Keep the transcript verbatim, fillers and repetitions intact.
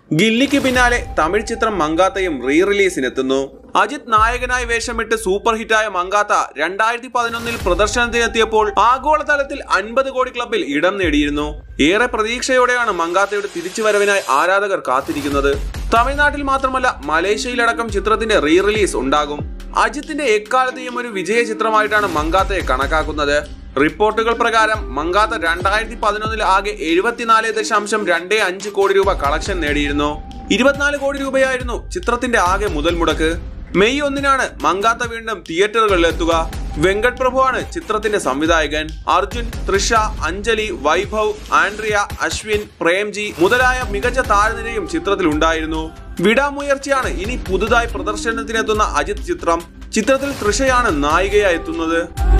ഗില്ലിക്ക് പിന്നാലെ തമിഴ് ചിത്രം മങ്കാത്തയും റീ റിലീസിനെത്തുന്നു. അജിത് നായകനായി വേഷമിട്ട് സൂപ്പർ ഹിറ്റായ മങ്കാത്ത രണ്ടായിരത്തി പതിനൊന്നിൽ പ്രദർശനത്തിനെത്തിയപ്പോൾ ആഗോളതലത്തിൽ അൻപത് കോടി ക്ലബിൽ ഇടം നേടിയിരുന്നു. ഏറെ പ്രതീക്ഷയോടെയാണ് മങ്കാത്തയുടെ തിരിച്ചുവരവിനായി ആരാധകർ കാത്തിരിക്കുന്നത്. തമിഴ്നാട്ടിൽ മാത്രമല്ല മലേഷ്യയിലടക്കം ചിത്രത്തിന്റെ റീ റിലീസ് ഉണ്ടാകും. അജിത്തിന്റെ എക്കാലത്തെയും ഒരു വിജയ ചിത്രമായിട്ടാണ് മങ്കാത്തയെ കണക്കാക്കുന്നത്. റിപ്പോർട്ടുകൾ പ്രകാരം മങ്കാത്ത രണ്ടായിരത്തി പതിനൊന്നിൽ ആകെ എഴുപത്തിനാല് ദശാംശം രണ്ട് അഞ്ച് കോടി രൂപ കളക്ഷൻ നേടിയിരുന്നു. ഇരുപത്തിനാല് കോടി രൂപയായിരുന്നു ചിത്രത്തിന്റെ ആകെ മുതൽ മുടക്ക്. മെയ് ഒന്നിനാണ് മങ്കാത്ത വീണ്ടും തിയേറ്ററുകളിൽ എത്തുക. വെങ്കട് പ്രഭു ആണ് ചിത്രത്തിന്റെ സംവിധായകൻ. അർജുൻ, തൃഷ, അഞ്ജലി, വൈഭവ്, ആൻഡ്രിയ, അശ്വിൻ, പ്രേംജി മുതലായ മികച്ച താരനിരയും ചിത്രത്തിൽ ഉണ്ടായിരുന്നു. വിടാമുയർച്ചയാണ് ഇനി പുതുതായി പ്രദർശനത്തിനെത്തുന്ന അജിത് ചിത്രം. ചിത്രത്തിൽ തൃഷയാണ് നായികയായി എത്തുന്നത്.